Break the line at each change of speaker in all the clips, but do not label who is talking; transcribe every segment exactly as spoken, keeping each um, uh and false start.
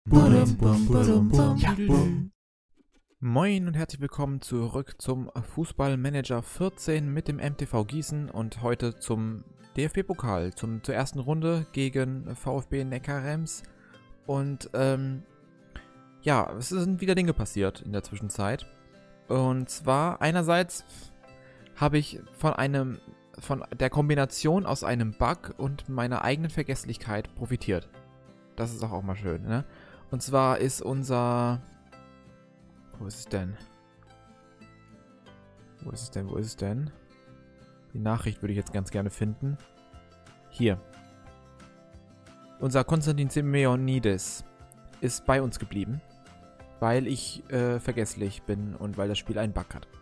Ja. Moin und herzlich willkommen zurück zum Fußballmanager vierzehn mit dem M T V Gießen und heute zum D F B-Pokal, zum, zur ersten Runde gegen VfB Neckarrems. Und ähm, ja, es sind wieder Dinge passiert in der Zwischenzeit. Und zwar einerseits habe ich von einem, von der Kombination aus einem Bug und meiner eigenen Vergesslichkeit profitiert. Das ist auch, auch mal schön, ne? Und zwar ist unser... Wo ist es denn? Wo ist es denn? Wo ist es denn? Die Nachricht würde ich jetzt ganz gerne finden. Hier. Unser Konstantin Simeonidis ist bei uns geblieben, weil ich äh, vergesslich bin und weil das Spiel einen Bug hat.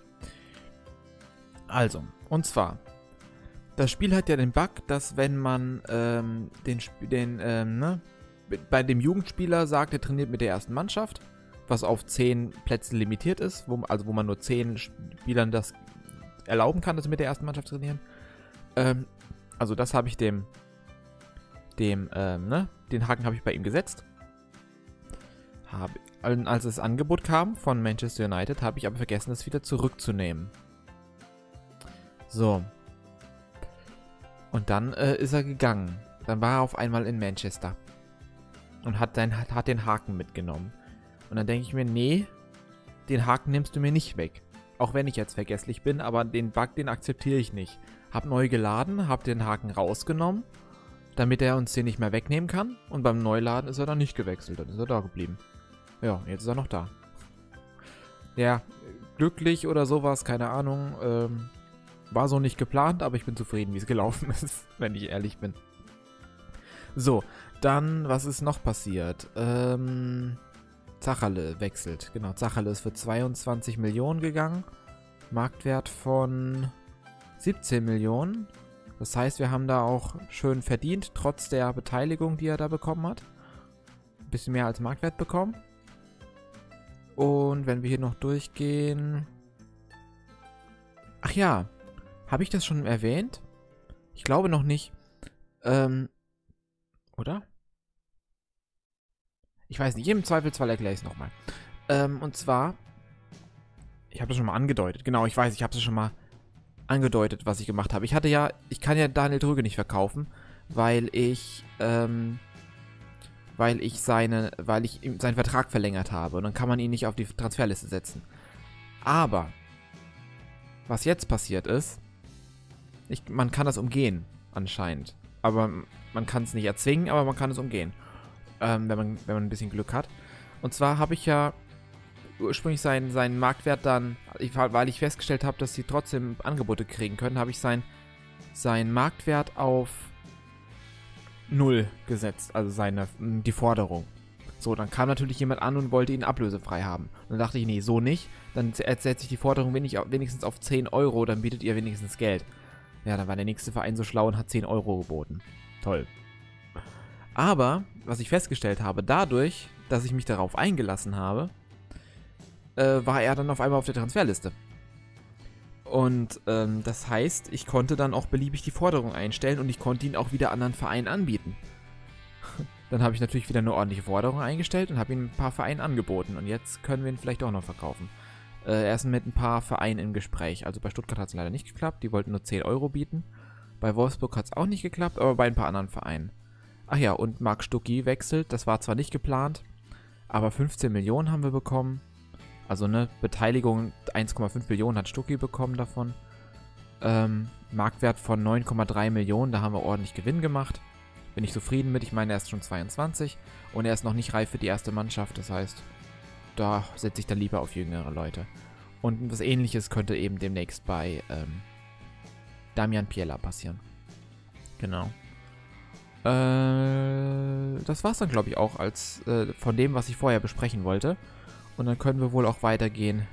Also, und zwar, das Spiel hat ja den Bug, dass wenn man ähm, den, Sp den ähm, ne, bei dem Jugendspieler sagt, er trainiert mit der ersten Mannschaft, was auf zehn Plätzen limitiert ist, wo, also wo man nur zehn Spielern das erlauben kann, dass sie mit der ersten Mannschaft trainieren. Ähm, also das habe ich dem, dem, ähm, ne, den Haken habe ich bei ihm gesetzt. Hab, als das Angebot kam von Manchester United, habe ich aber vergessen, das wieder zurückzunehmen. So. Und dann äh, ist er gegangen. Dann war er auf einmal in Manchester. Und hat, den, hat den Haken mitgenommen. Und dann denke ich mir, nee, den Haken nimmst du mir nicht weg. Auch wenn ich jetzt vergesslich bin, aber den Bug, den akzeptiere ich nicht. Hab neu geladen, hab den Haken rausgenommen, damit er uns den nicht mehr wegnehmen kann. Und beim Neuladen ist er dann nicht gewechselt, dann ist er da geblieben. Ja, jetzt ist er noch da. Ja, glücklich oder sowas, keine Ahnung. Ähm, war so nicht geplant, aber ich bin zufrieden, wie es gelaufen ist, wenn ich ehrlich bin. So, dann, was ist noch passiert? Ähm... Zacherle wechselt. Genau, Zacherle ist für zweiundzwanzig Millionen gegangen. Marktwert von siebzehn Millionen. Das heißt, wir haben da auch schön verdient, trotz der Beteiligung, die er da bekommen hat. Ein bisschen mehr als Marktwert bekommen. Und wenn wir hier noch durchgehen... Ach ja, habe ich das schon erwähnt? Ich glaube noch nicht. Ähm, oder? Ich weiß nicht, im Zweifelsfall erkläre ich es nochmal. Ähm, und zwar, ich habe das schon mal angedeutet. Genau, ich weiß, ich habe es schon mal angedeutet, was ich gemacht habe. Ich hatte ja, ich kann ja Daniel Drüge nicht verkaufen, weil ich, ähm, weil ich seine, weil ich seinen Vertrag verlängert habe. Und dann kann man ihn nicht auf die Transferliste setzen. Aber, was jetzt passiert ist, ich, man kann das umgehen, anscheinend. Aber man kann es nicht erzwingen, aber man kann es umgehen. Ähm, wenn man, wenn man ein bisschen Glück hat. Und zwar habe ich ja ursprünglich seinen, seinen Marktwert dann, ich, weil ich festgestellt habe, dass sie trotzdem Angebote kriegen können, habe ich sein, seinen Marktwert auf null gesetzt, also seine, die Forderung. So, dann kam natürlich jemand an und wollte ihn ablösefrei haben. Und dann dachte ich, nee, so nicht. Dann setze ich die Forderung wenigstens auf zehn Euro, dann bietet ihr wenigstens Geld. Ja, dann war der nächste Verein so schlau und hat zehn Euro geboten. Toll. Aber, was ich festgestellt habe, dadurch, dass ich mich darauf eingelassen habe, äh, war er dann auf einmal auf der Transferliste. Und ähm, das heißt, ich konnte dann auch beliebig die Forderung einstellen und ich konnte ihn auch wieder anderen Vereinen anbieten. Dann habe ich natürlich wieder eine ordentliche Forderung eingestellt und habe ihn ein paar Vereinen angeboten. Und jetzt können wir ihn vielleicht auch noch verkaufen. Äh, er ist mit ein paar Vereinen im Gespräch. Also bei Stuttgart hat es leider nicht geklappt, die wollten nur zehn Euro bieten. Bei Wolfsburg hat es auch nicht geklappt, aber bei ein paar anderen Vereinen. Ach ja, und Marc Stucki wechselt, das war zwar nicht geplant, aber fünfzehn Millionen haben wir bekommen. Also eine Beteiligung, eins Komma fünf Millionen hat Stucki bekommen davon. Ähm, Marktwert von neun Komma drei Millionen, da haben wir ordentlich Gewinn gemacht. Bin ich zufrieden mit, ich meine, er ist schon zweiundzwanzig und er ist noch nicht reif für die erste Mannschaft, das heißt, da setze ich dann lieber auf jüngere Leute. Und was Ähnliches könnte eben demnächst bei ähm, Damian Piella passieren. Genau. Äh, das war's dann, glaube ich, auch als äh, von dem, was ich vorher besprechen wollte. Und dann können wir wohl auch weitergehen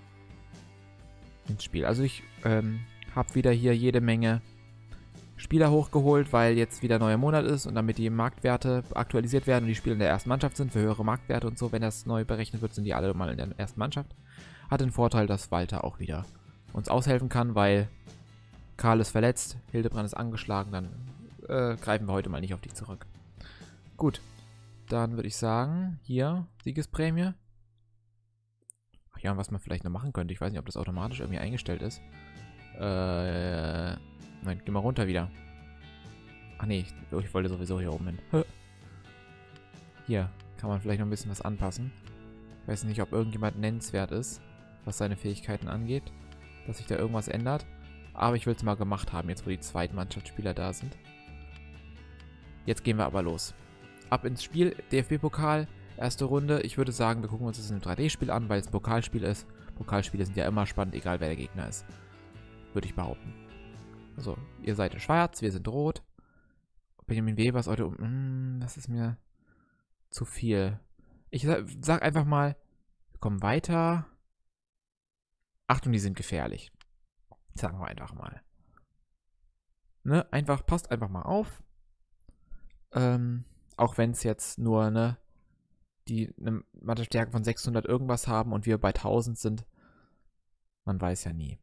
ins Spiel. Also ich ähm, habe wieder hier jede Menge Spieler hochgeholt, weil jetzt wieder neuer Monat ist und damit die Marktwerte aktualisiert werden und die Spieler in der ersten Mannschaft sind für höhere Marktwerte und so. Wenn das neu berechnet wird, sind die alle mal in der ersten Mannschaft. Hat den Vorteil, dass Walter auch wieder uns aushelfen kann, weil Karl ist verletzt, Hildebrand ist angeschlagen, dann äh, greifen wir heute mal nicht auf die zurück. Gut. dann würde ich sagen, hier, Siegesprämie. Ach ja, was man vielleicht noch machen könnte. Ich weiß nicht, ob das automatisch irgendwie eingestellt ist. Äh, nein, geh mal runter wieder. Ach nee, ich, ich wollte sowieso hier oben hin. Hier, kann man vielleicht noch ein bisschen was anpassen. Ich weiß nicht, ob irgendjemand nennenswert ist, was seine Fähigkeiten angeht. Dass sich da irgendwas ändert. Aber ich will es mal gemacht haben, jetzt wo die Zweitmannschaftsspieler da sind. Jetzt gehen wir aber los. Ab ins Spiel, D F B-Pokal, erste Runde. Ich würde sagen, wir gucken uns das in einem drei D-Spiel an, weil es ein Pokalspiel ist. Pokalspiele sind ja immer spannend, egal wer der Gegner ist. Würde ich behaupten. Also, ihr seid in schwarz, wir sind rot. Benjamin Weber ist heute um... Mm, das ist mir zu viel. Ich sag, sag einfach mal, wir kommen weiter. Achtung, die sind gefährlich. Sagen wir einfach mal. Ne, einfach, passt einfach mal auf. Ähm, auch wenn es jetzt nur, ne, die eine Mannschaftsstärke von sechshundert irgendwas haben und wir bei tausend sind. Man weiß ja nie.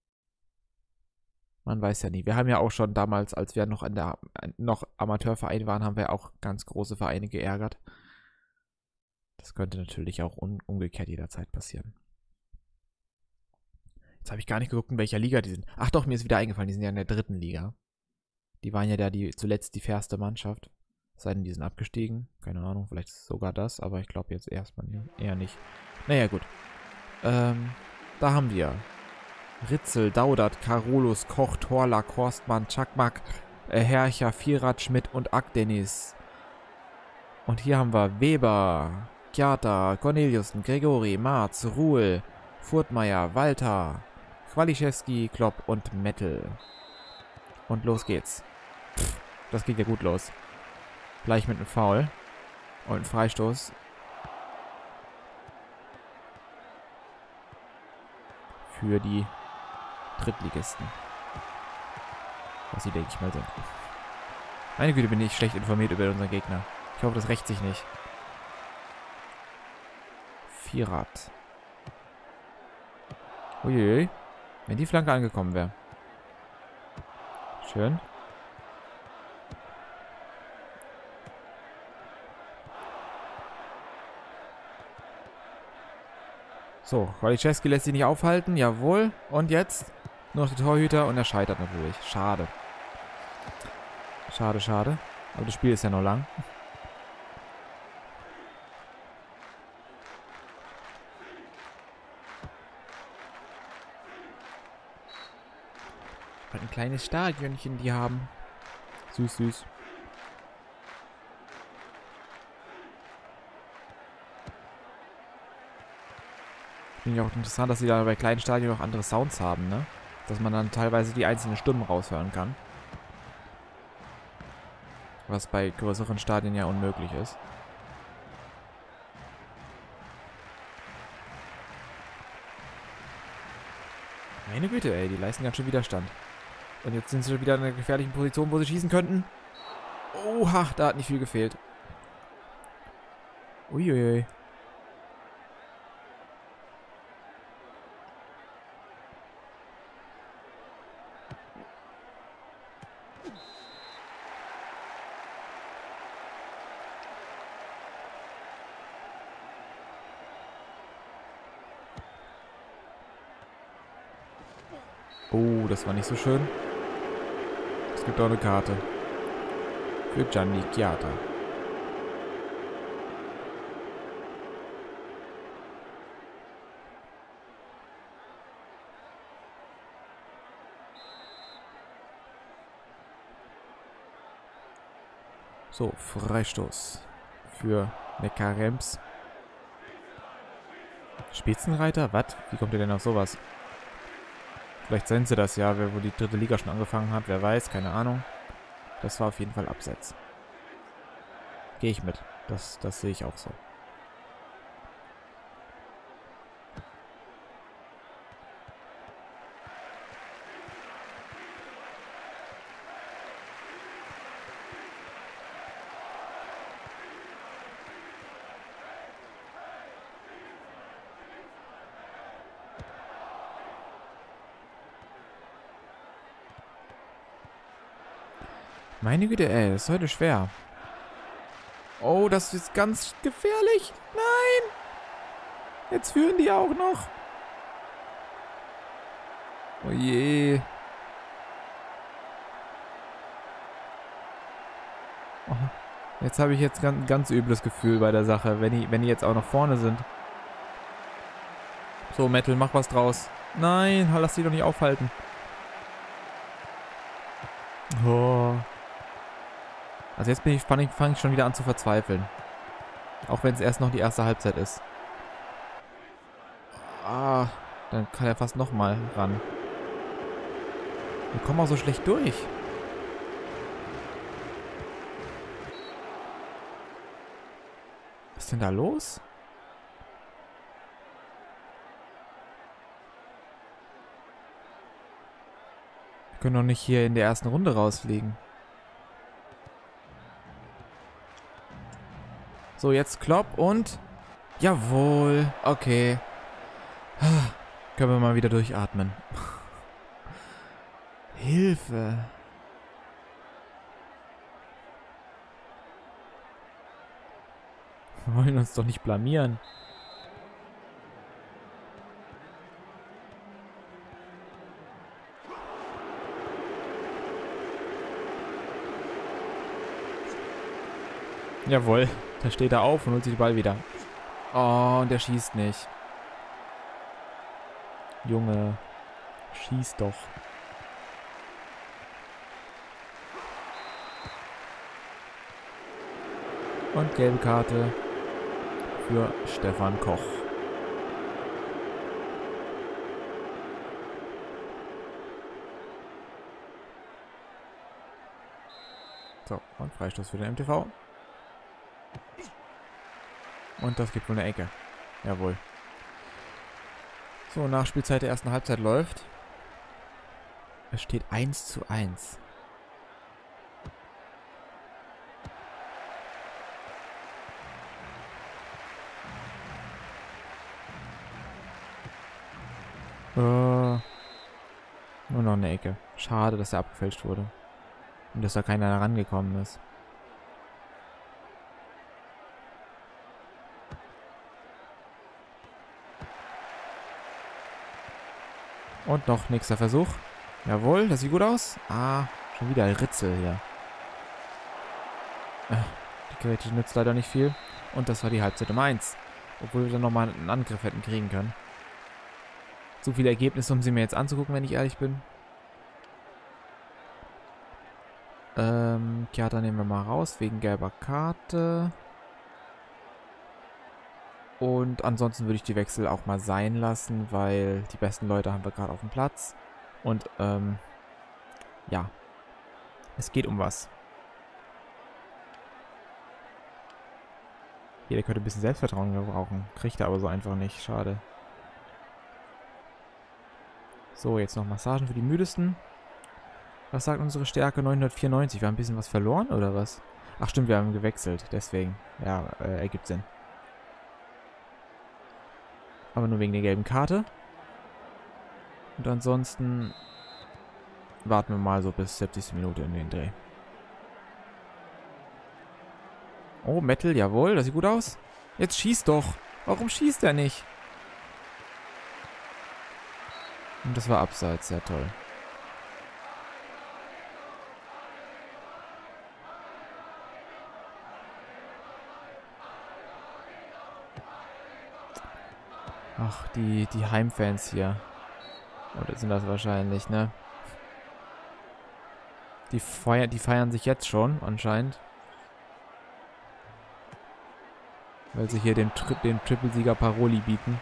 Man weiß ja nie. Wir haben ja auch schon damals, als wir noch, in der, noch Amateurverein waren, haben wir auch ganz große Vereine geärgert. Das könnte natürlich auch un umgekehrt jederzeit passieren. Jetzt habe ich gar nicht geguckt, in welcher Liga die sind. Ach doch, mir ist wieder eingefallen, die sind ja in der dritten Liga. Die waren ja da die zuletzt die fairste Mannschaft. Es sei denn, die sind abgestiegen. Keine Ahnung, vielleicht sogar das, aber ich glaube jetzt erstmal eher nicht. Naja, gut. Ähm, da haben wir Ritzel, Daudert, Karolus, Koch, Torla, Korstmann, Çakmak, äh, Hercher, Vierat, Schmidt und Akdenis. Und hier haben wir Weber, Kjata, Corneliussen, Gregori, Marz, Ruhl, Furtmeier, Walter, Kwaliszewski, Klopp und Mettel. Und los geht's. Pff, das geht ja gut los. Gleich mit einem Foul. Und einem Freistoß. Für die Drittligisten. Was sie, denke ich mal, sind. Meine Güte, bin ich schlecht informiert über unseren Gegner. Ich hoffe, das rächt sich nicht. Vierat. Uiuiui. Wenn die Flanke angekommen wäre. Schön. So, Kwaliszewski lässt sich nicht aufhalten. Jawohl. Und jetzt nur noch die Torhüter und er scheitert natürlich. Schade. Schade, schade. Aber das Spiel ist ja noch lang. Ein kleines Stadionchen, die haben. Süß, süß. Finde ich auch interessant, dass sie da bei kleinen Stadien noch andere Sounds haben, ne? Dass man dann teilweise die einzelnen Stimmen raushören kann. Was bei größeren Stadien ja unmöglich ist. Meine Güte, ey, die leisten ganz schön Widerstand. Und jetzt sind sie wieder in einer gefährlichen Position, wo sie schießen könnten. Oha, da hat nicht viel gefehlt. Uiuiui. Oh, das war nicht so schön. Es gibt auch eine Karte. Für Gianni Kjata. So, Freistoß. Für Neckarrems. Spitzenreiter? Was? Wie kommt ihr denn auf sowas? Vielleicht sind sie das ja, wo die dritte Liga schon angefangen hat. Wer weiß, keine Ahnung. Das war auf jeden Fall Abseits. Gehe ich mit. Das, das sehe ich auch so. Meine Güte, ey, das ist heute schwer. Oh, das ist ganz gefährlich. Nein! Jetzt führen die auch noch. Oh je. Oh, jetzt habe ich jetzt ganz, ganz übles Gefühl bei der Sache, wenn die, wenn die jetzt auch noch vorne sind. So, Metal, mach was draus. Nein, lass die doch nicht aufhalten. Oh. Also jetzt bin ich, fange ich, fang ich schon wieder an zu verzweifeln. Auch wenn es erst noch die erste Halbzeit ist. Ah, dann kann er fast nochmal ran. Wir kommen auch so schlecht durch. Was ist denn da los? Wir können doch nicht hier in der ersten Runde rausfliegen. So, jetzt Klopp und... Jawohl. Okay. Können wir mal wieder durchatmen. Hilfe. Wir wollen uns doch nicht blamieren. Jawohl. Da steht er auf und holt sich den Ball wieder. Oh, und der schießt nicht. Junge, schieß doch. Und gelbe Karte für Stefan Koch. So, und Freistoß für den M T V. Und das gibt wohl eine Ecke. Jawohl. So, Nachspielzeit der ersten Halbzeit läuft. Es steht eins zu eins. Äh, nur noch eine Ecke. Schade, dass er abgefälscht wurde. Und dass da keiner herangekommen ist. Und noch nächster Versuch. Jawohl, das sieht gut aus. Ah, schon wieder Ritzel hier. Äh, die Geräte nützt leider nicht viel. Und das war die Halbzeit um eins. Obwohl wir dann nochmal einen Angriff hätten kriegen können. Zu viele Ergebnisse, um sie mir jetzt anzugucken, wenn ich ehrlich bin. Ähm, Chiata nehmen wir mal raus, wegen gelber Karte. Und ansonsten würde ich die Wechsel auch mal sein lassen, weil die besten Leute haben wir gerade auf dem Platz. Und, ähm, ja. Es geht um was. Jeder könnte ein bisschen Selbstvertrauen gebrauchen. Kriegt er aber so einfach nicht. Schade. So, jetzt noch Massagen für die Müdesten. Was sagt unsere Stärke? neunhundertvierundneunzig. Wir haben ein bisschen was verloren, oder was? Ach stimmt, wir haben gewechselt. Deswegen. Ja, äh, ergibt Sinn. Aber nur wegen der gelben Karte. Und ansonsten warten wir mal so bis siebzigste Minute in den Dreh. Oh, Metal, jawohl, das sieht gut aus. Jetzt schießt doch. Warum schießt er nicht? Und das war abseits, sehr toll. Ach, die, die Heimfans hier. Oder sind das wahrscheinlich, ne? Die, feier, die feiern sich jetzt schon, anscheinend. Weil sie hier den, Tri den Triple-Sieger Paroli bieten.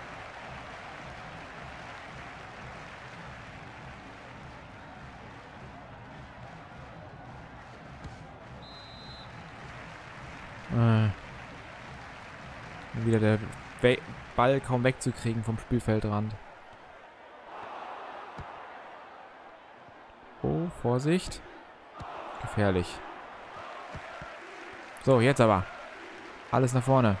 Äh. Wieder der We Ball kaum wegzukriegen vom Spielfeldrand. Oh, Vorsicht. Gefährlich. So, jetzt aber. Alles nach vorne.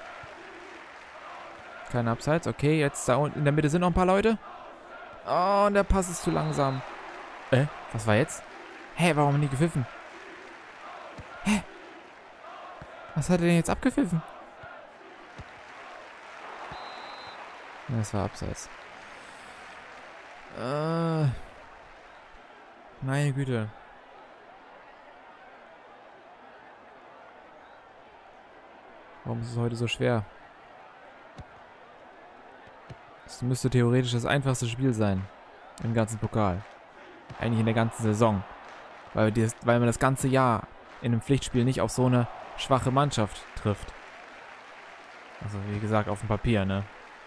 Keine Abseits. Okay, jetzt da unten in der Mitte sind noch ein paar Leute. Oh, und der Pass ist zu langsam. Äh, was war jetzt? Hä, warum nicht gepfiffen? Hä? Was hat er denn jetzt abgepfiffen? Das war abseits. Äh. Meine Güte. Warum ist es heute so schwer? Das müsste theoretisch das einfachste Spiel sein. Im ganzen Pokal. Eigentlich in der ganzen Saison. Weil, die, weil man das ganze Jahr in einem Pflichtspiel nicht auf so eine schwache Mannschaft trifft. Also wie gesagt, auf dem Papier, ne?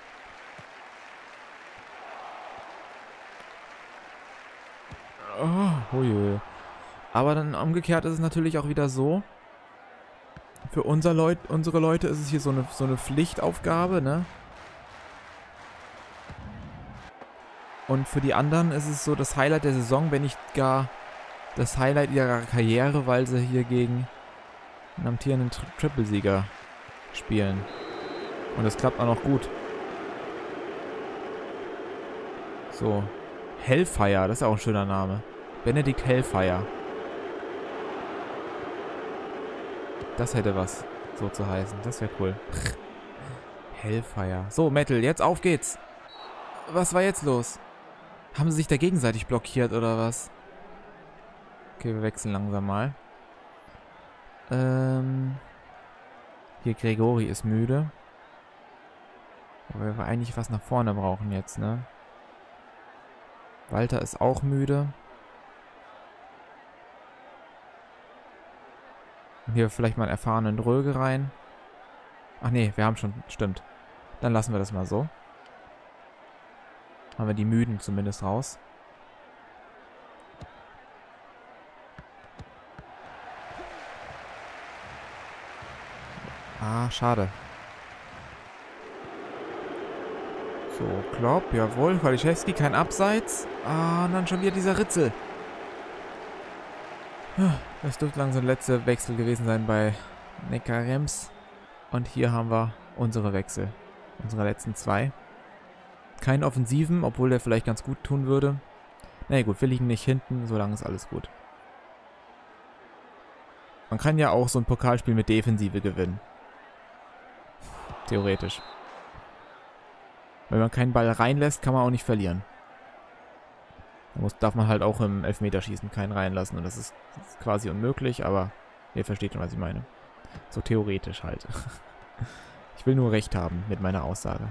Oh, hui. Aber dann umgekehrt ist es natürlich auch wieder so. Für unser Leut, unsere Leute ist es hier so eine, so eine Pflichtaufgabe, ne? Und für die anderen ist es so das Highlight der Saison, wenn nicht gar das Highlight ihrer Karriere, weil sie hier gegen einen amtierenden Tri Triple-Sieger spielen. Und das klappt auch noch gut. So. Hellfire, das ist auch ein schöner Name. Benedikt Hellfire. Das hätte was, so zu heißen. Das wäre cool. Hellfire. So, Metal, jetzt auf geht's. Was war jetzt los? Haben sie sich da gegenseitig blockiert, oder was? Okay, wir wechseln langsam mal. Ähm... Hier, Gregori ist müde. Aber wir eigentlich was nach vorne brauchen jetzt, ne? Walter ist auch müde. Und hier vielleicht mal einen erfahrenen Dröge rein. Ach nee, wir haben schon... Stimmt. Dann lassen wir das mal so. Haben wir die Müden zumindest raus. Ah, schade. So, Klopp, jawohl. Waliszewski, kein Abseits. Ah, und dann schon wieder dieser Ritzel. Das dürfte langsam der letzte Wechsel gewesen sein bei Neckarrems. Und hier haben wir unsere Wechsel. Unsere letzten zwei. Keinen Offensiven, obwohl der vielleicht ganz gut tun würde. Na ja, gut, wir liegen nicht hinten, solange ist alles gut. Man kann ja auch so ein Pokalspiel mit Defensive gewinnen. Theoretisch. Wenn man keinen Ball reinlässt, kann man auch nicht verlieren. Da muss, darf man halt auch im Elfmeterschießen keinen reinlassen. Und das ist, das ist quasi unmöglich, aber ihr versteht schon, was ich meine. So theoretisch halt. Ich will nur recht haben mit meiner Aussage.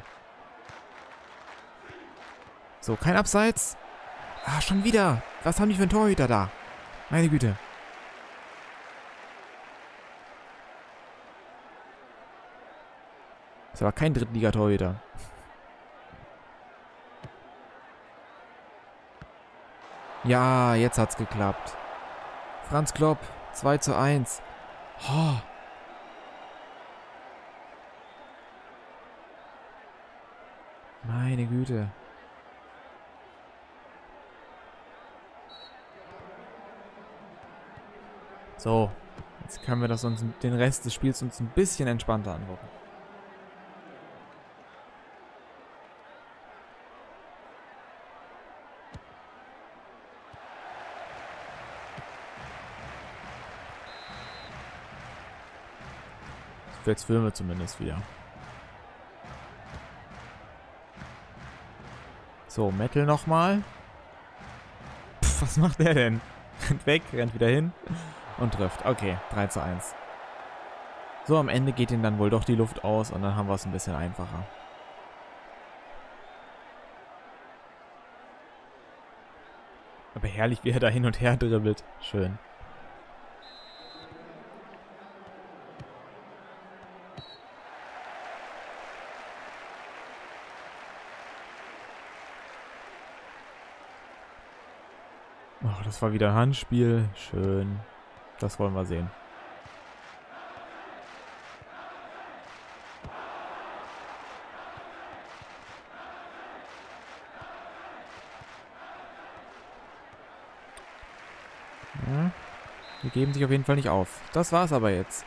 So, kein Abseits. Ah, schon wieder. Was haben die für einen Torhüter da? Meine Güte. Das war kein Drittligatorhüter. Ja, jetzt hat's geklappt. Franz Klopp, zwei zu eins. Oh. Meine Güte. So, jetzt können wir das uns, den Rest des Spiels uns ein bisschen entspannter angucken. Jetzt filmen wir zumindest wieder. So, Metal nochmal. Was macht der denn? Rennt weg, rennt wieder hin und trifft. Okay, drei zu eins. So, am Ende geht ihm dann wohl doch die Luft aus und dann haben wir es ein bisschen einfacher. Aber herrlich, wie er da hin und her dribbelt. Schön. Oh, das war wieder ein Handspiel. Schön. Das wollen wir sehen. Ja, die geben sich auf jeden Fall nicht auf. Das war's aber jetzt.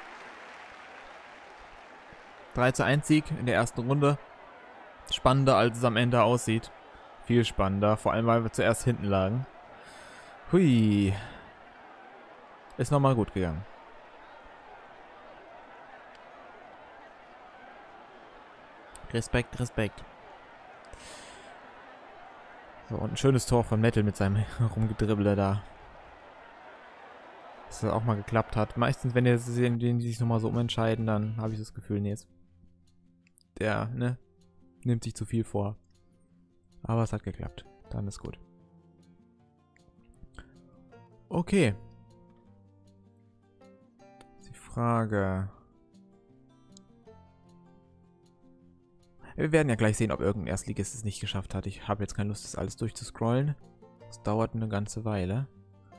drei zu eins Sieg in der ersten Runde. Spannender, als es am Ende aussieht. Viel spannender, vor allem weil wir zuerst hinten lagen. Hui. Ist nochmal gut gegangen. Respekt, Respekt. So, und ein schönes Tor von Metal mit seinem Rumgedribbler da. Dass das auch mal geklappt hat. Meistens, wenn die, sehen, die sich nochmal so umentscheiden, dann habe ich das Gefühl, nee, jetzt, der, ne, nimmt sich zu viel vor. Aber es hat geklappt. Dann ist gut. Okay. Die Frage. Wir werden ja gleich sehen, ob irgendein Erstligist es nicht geschafft hat. Ich habe jetzt keine Lust, das alles durchzuscrollen. Das dauert eine ganze Weile.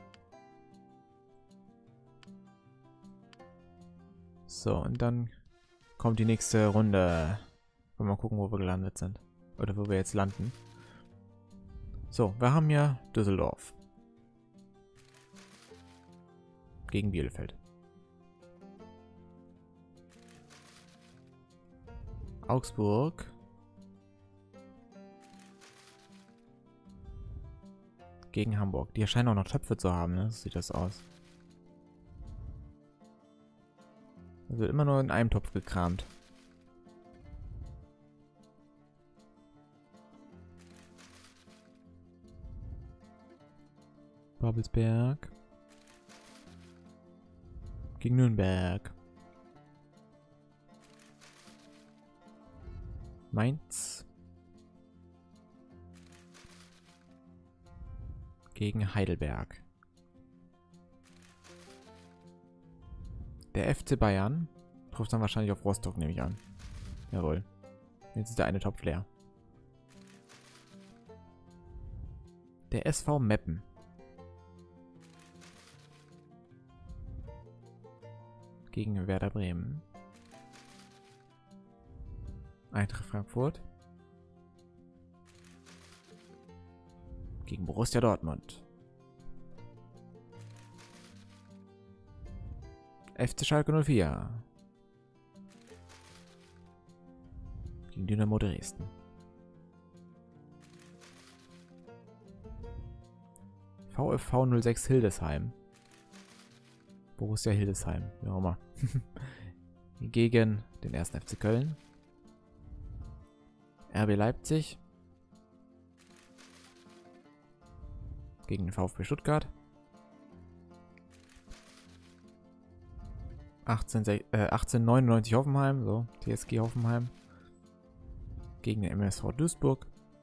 So, und dann kommt die nächste Runde. Wollen wir mal gucken, wo wir gelandet sind. Oder wo wir jetzt landen. So, wir haben hier Düsseldorf. Gegen Bielefeld. Augsburg. Gegen Hamburg. Die scheinen auch noch Töpfe zu haben, ne? So sieht das aus. Es wird immer nur in einem Topf gekramt. Babelsberg. Gegen Nürnberg. Mainz. Gegen Heidelberg. Der F C Bayern trifft dann wahrscheinlich auf Rostock, nehme ich an. Jawohl. Jetzt ist der eine Topf leer. Der S V Meppen. Gegen Werder Bremen. Eintracht Frankfurt. Gegen Borussia Dortmund. F C Schalke null vier. Gegen Dynamo Dresden. VfV null sechs Hildesheim. Borussia Hildesheim, wie auch immer. Gegen den ersten F C Köln. R B Leipzig. Gegen den VfB Stuttgart. achtzehnhundertneunundneunzig Hoffenheim, so, T S G Hoffenheim. Gegen den M S V Duisburg.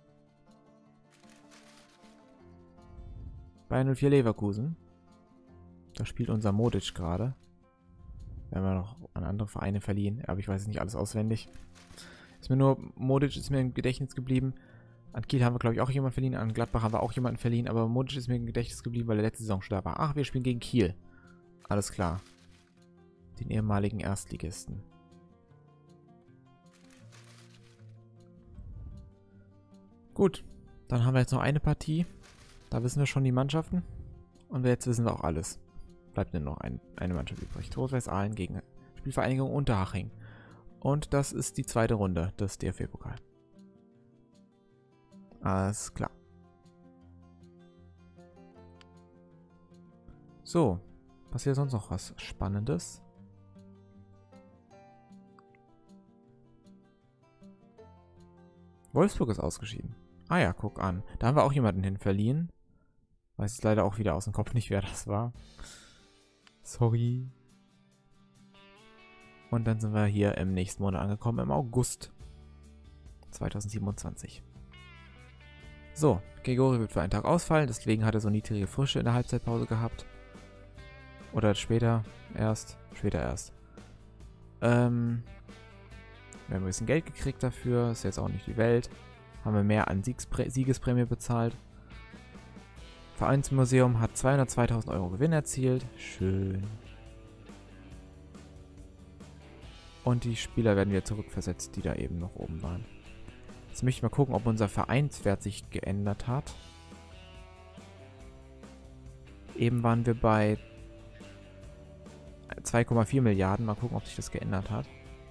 Bayern null vier Leverkusen. Da spielt unser Modic gerade. Werden wir noch an andere Vereine verliehen. Aber ich weiß es nicht alles auswendig. Ist mir nur, Modic ist mir im Gedächtnis geblieben. An Kiel haben wir, glaube ich, auch jemanden verliehen. An Gladbach haben wir auch jemanden verliehen. Aber Modic ist mir im Gedächtnis geblieben, weil er letzte Saison schon da war. Ach, wir spielen gegen Kiel. Alles klar. Den ehemaligen Erstligisten. Gut. Dann haben wir jetzt noch eine Partie. Da wissen wir schon die Mannschaften. Und jetzt wissen wir auch alles. Bleibt nur noch ein, eine Mannschaft übrig. Rot-Weiß Aalen gegen Spielvereinigung Unterhaching. Und das ist die zweite Runde des D F B-Pokal. Alles klar. So. Passiert sonst noch was Spannendes? Wolfsburg ist ausgeschieden. Ah ja, guck an. Da haben wir auch jemanden hin verliehen. Weiß jetzt leider auch wieder aus dem Kopf nicht, wer das war. Sorry. Und dann sind wir hier im nächsten Monat angekommen, im August zweitausendsiebenundzwanzig. So, Gregori wird für einen Tag ausfallen, deswegen hat er so niedrige Frische in der Halbzeitpause gehabt. Oder später erst. Später erst. Ähm, wir haben ein bisschen Geld gekriegt dafür, ist jetzt auch nicht die Welt. Haben wir mehr an Siegspr- Siegesprämie bezahlt. Vereinsmuseum hat zweihundertzweitausend Euro Gewinn erzielt. Schön. Und die Spieler werden wieder zurückversetzt, die da eben noch oben waren. Jetzt möchte ich mal gucken, ob unser Vereinswert sich geändert hat. Eben waren wir bei zwei Komma vier Milliarden. Mal gucken, ob sich das geändert hat.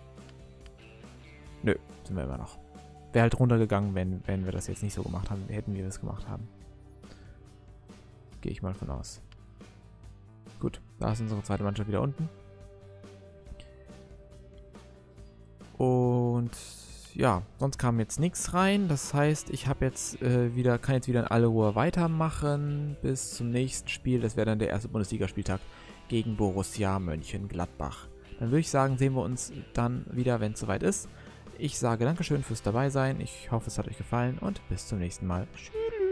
Nö, sind wir immer noch. Wäre halt runtergegangen, wenn, wenn wir das jetzt nicht so gemacht haben. Hätten wir das gemacht haben. Gehe ich mal von aus. Gut, da ist unsere zweite Mannschaft wieder unten. Und ja, sonst kam jetzt nichts rein. Das heißt, ich habe jetzt äh, wieder, kann jetzt wieder in aller Ruhe weitermachen bis zum nächsten Spiel. Das wäre dann der erste Bundesligaspieltag gegen Borussia Mönchengladbach. Dann würde ich sagen, sehen wir uns dann wieder, wenn es soweit ist. Ich sage Dankeschön fürs Dabeisein. Ich hoffe, es hat euch gefallen und bis zum nächsten Mal. Tschüss.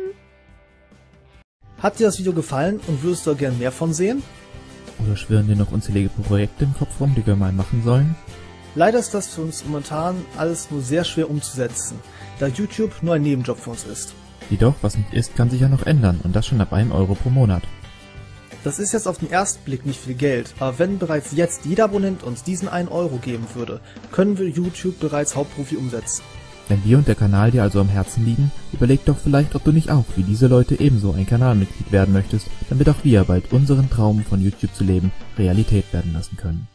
Hat dir das Video gefallen und würdest du gern mehr von sehen?
Oder schwirren dir noch unzählige Projekte im Kopf rum, die wir mal machen sollen?
Leider ist das für uns momentan alles nur sehr schwer umzusetzen, da YouTube nur ein Nebenjob für uns ist.
Jedoch, was nicht ist, kann sich ja noch ändern und das schon ab einem Euro pro Monat.
Das ist jetzt auf den ersten Blick nicht viel Geld, aber wenn bereits jetzt jeder Abonnent uns diesen einen Euro geben würde, können wir YouTube bereits hauptberuflich umsetzen.
Wenn wir und der Kanal dir also am Herzen liegen, überleg doch vielleicht, ob du nicht auch wie diese Leute ebenso ein Kanalmitglied werden möchtest, damit auch wir bald unseren Traum von YouTube zu leben Realität werden lassen können.